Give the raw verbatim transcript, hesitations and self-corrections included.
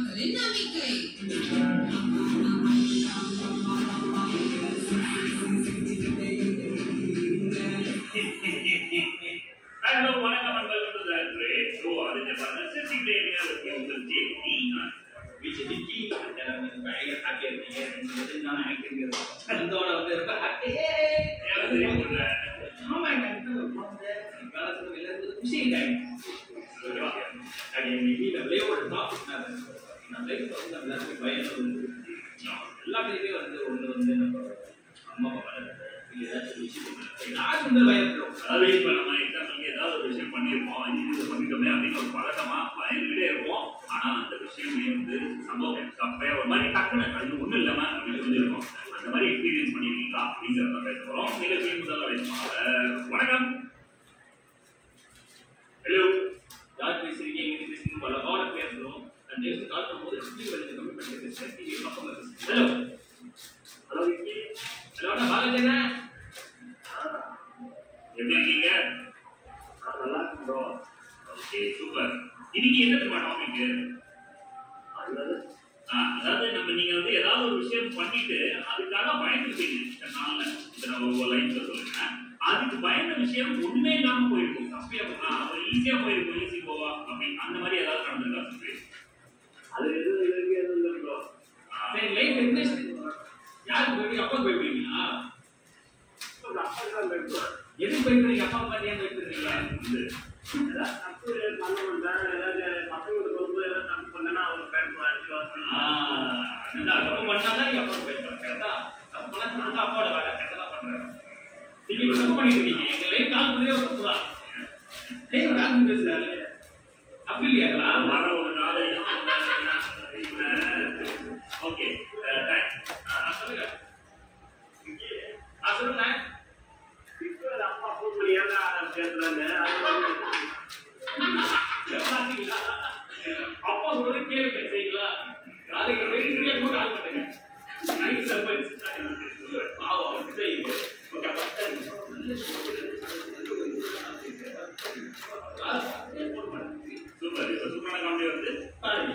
மக்களின் நம்பிக்கை. Hello, வணக்கம் and welcome to the great show. അതിന്റെ necessity area with you will take me which is the key and then I'm very happy to be here and so நான் acting அதோட வந்து ரொம்ப happy ஏய் ஆமா எனக்கு வந்து காலத்துல எல்லாரும் குஷி டைம் ஓகே அடி நீங்க லேவோட டாபிக் நான் லைஃப் வந்து நம்ம பையன் வந்து எல்லாத்தையுமே வந்து ஒன்று வந்து நம்ம அம்மா அப்பா ஏதாச்சும் விஷயம் நான் வந்து பயப்படுறோம் அதாவது இப்போ நம்ம எக்ஸாம்பிளுக்கு ஏதாவது ஒரு விஷயம் பண்ணியிருப்போம் இது பண்ணிட்டோமே அப்படின்னு ஒரு பழக்கமா பயந்துகிட்டே இருப்போம் ஆனால் அந்த விஷயமே வந்து சம்பவம் அப்போ ஒரு மாதிரி டக்குன்னு அது ஒன்றும் இல்லாமல் அப்படின்னு சொல்லியிருக்கோம் அந்த மாதிரி எக்ஸ்பீரியன்ஸ் பண்ணியிருக்கீங்களா அப்படிங்கிறத பேச போகிறோம் நிகழ்ச்சி முதல்ல பேசுவாங்க. வணக்கம். ஹலோ, யார் பேசுறீங்க? எங்கே பேசுறீங்க? பல வார பேசுகிறோம். அந்த நேரத்தை கால் பண்ணும்போது சுற்றி வந்து கம்மி பண்ணி பேசுகிறேன். ஹலோ ஹலோ ஹலோ நான் பாலஜனா எப்படி இருக்கீங்க? நல்லா இருக்கும் ப்ரோ. Okay super. இன்னைக்கு என்ன தெரியுமா டாபிக்? அதாவது நம்ம நீங்க வந்து ஏதாவது ஒரு விஷயம் பண்ணிட்டு அதுக்காக பயந்துருப்பீங்க இந்த நாள்ல இந்த நம்ம லைஃப்ல சொல்லுங்க. அதுக்கு பயந்த விஷயம் ஒண்ணுமே இல்லாம போயிருக்கும். தப்பியா அது ஈஸியா போயிருக்கும். ஈஸி போவா அப்படின்னு அந்த மாதிரி ஏதாவது நடந்திருக்கா? அது எதுவும் எதுவும் எதுவும் இல்லை ப்ரோ. சரி லைஃப் எக்ஸ்பீரியன்ஸ் யாருக்கு போய் அப்பா போயிருக்கீங்களா? எதுக்கு போயிருக்கீங்க? அப்பா அம்மா ஏன் போயிருக்கீங்க? தப்பு பண்ண மாட்டேன். ஏதாவது பசங்களுக்கு ரொம்ப ஏதாவது தப்பு பண்ணா அவங்க பேசுவாங்க. தப்பு பண்ணாதான் நீங்க அப்பா பேசுவாங்க. கரெக்டா? தப்பு பண்ணா அப்பாவோட வேலை கரெக்டா பண்றாங்க. நீங்க தப்பு பண்ணிட்டு இருக்கீங்க. எங்க லைஃப் கால் பண்ணவே ஒரு தப்பு தான். லைஃப் கால் பேசுறாரு அப்படி இல்லையா? வர ஒரு நாள் ஓகே சொல்லுங்க சொல்லுங்க அப்பா போன் பேசுறாங்க. அப்பா சொல்றது கேளுங்க சரிங்களா? அதுக்கு வெளியே கூட ஆள் பண்ணுங்க. நைட் சர்வீஸ் பாவம் செய்யுங்க. ஓகே அப்பா சூப்பர். இப்போ சூப்பரான காமெடி வந்து பாருங்க.